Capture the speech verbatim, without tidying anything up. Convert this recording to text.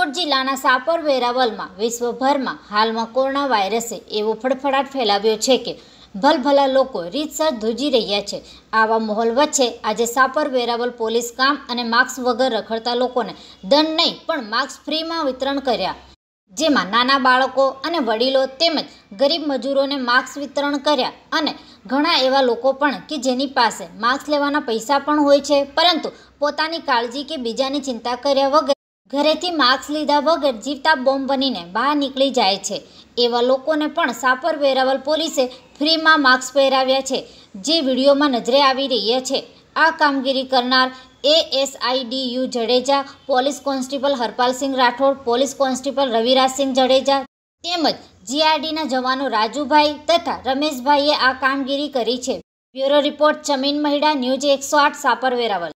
રાજકોટ જિલ્લાના સાપર વેરાવલમાં વિશ્વભરમાં હાલમાં કોરોના વાયરસે એવો ફડફડાટ ફેલાવ્યો છે કે ભલભલા લોકો રીતસર ધ્રુજી રહ્યા છે। આવા માહોલ વચ્ચે આજે સાપર વેરાવલ પોલીસ કામ અને માસ્ક વગર રખડતા લોકોને દંડ નહીં પણ માસ્ક ફ્રીમાં વિતરણ કર્યા, જેમાં નાના બાળકો અને વડીલો તેમજ ગરીબ મજૂરોને માસ્ક વિતરણ કર્યા અને ઘણા એવા લોકો પણ કે જેની પાસે માસ્ક લેવાના પૈસા પણ હોય છે, પરંતુ પોતાની કાળજી કે બીજાની ચિંતા કર્યા વગર ઘરેથી માસ્ક લીધા વગર જીવતા બોમ્બ બનીને બહાર નીકળી જાય છે। એવા લોકોને પણ સાપર વેરાવલ પોલીસે ફ્રીમાં માસ્ક પહેરાવ્યા છે, જે વિડીયોમાં નજરે આવી રહ્યા છે। આ કામગીરી કરનાર ASI Jadeja, police constable Harpalsinh Rathod, police constable Ravirajsinh Jadeja તેમજ જીઆરડીના જવાનો રાજુભાઈ તથા રમેશભાઈએ આ કામગીરી કરી છે। Bureau report Chamin Mahida, news એકસો આઠ સાપર વેરાવલ।